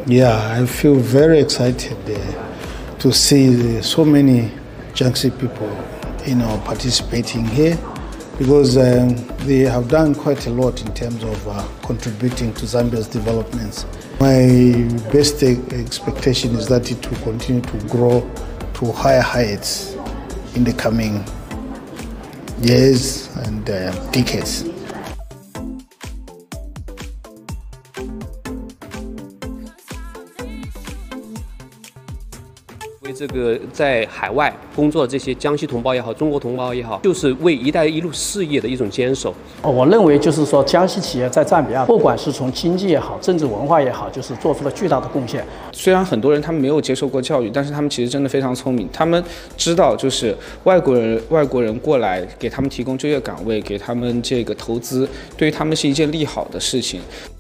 Yeah, I feel very excited to see so many Jiangxi people, participating here because they have done quite a lot in terms of contributing to Zambia's developments. My best expectation is that it will continue to grow to higher heights in the coming years and decades. 为这个在海外工作的这些江西同胞也好，中国同胞也好，就是为“一带一路”事业的一种坚守。 我认为就是说，江西企业在赞比亚，不管是从经济也好，政治文化也好，就是做出了巨大的贡献。 虽然很多人他们没有接受过教育，但是他们其实真的非常聪明，他们知道就是外国人过来给他们提供就业岗位，给他们这个投资，对于他们是一件利好的事情。